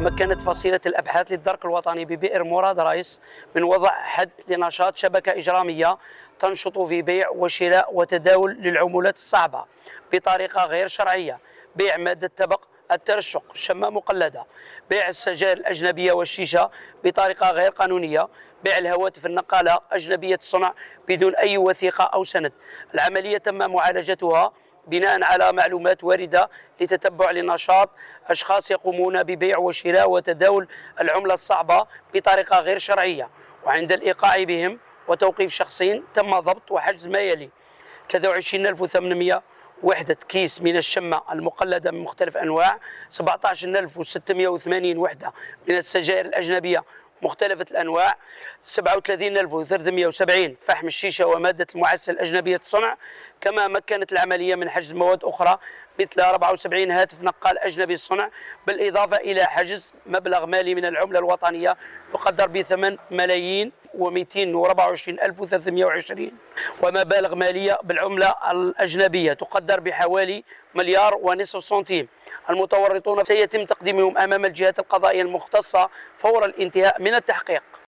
تمكنت فصيلة الأبحاث للدرك الوطني ببئر مراد رايس من وضع حد لنشاط شبكة إجرامية تنشط في بيع وشراء وتداول للعملات الصعبة بطريقة غير شرعية، بيع مادة التبق، الترشق، الشماء مقلدة، بيع السجائر الأجنبية والشيشة بطريقة غير قانونية، بيع الهواتف النقالة أجنبية الصنع بدون أي وثيقة أو سند. العملية تم معالجتها بناء على معلومات واردة لتتبع لنشاط أشخاص يقومون ببيع وشراء وتداول العملة الصعبة بطريقة غير شرعية، وعند الإيقاع بهم وتوقيف شخصين تم ضبط وحجز ما يلي: 23800 وحدة كيس من الشمة المقلدة من مختلف أنواع، 17680 وحدة من السجائر الأجنبية مختلفة الأنواع، 37370 فحم الشيشة ومادة المعسل الأجنبية الصنع. كما مكنت العملية من حجز مواد أخرى مثل 74 هاتف نقال أجنبي الصنع، بالإضافة إلى حجز مبلغ مالي من العملة الوطنية يقدر ب 8,224,320، ومبالغ مالية بالعملة الأجنبية تقدر بحوالي 1,500,000 سنتيم. المتورطون سيتم تقديمهم أمام الجهات القضائية المختصة فور الانتهاء من التحقيق.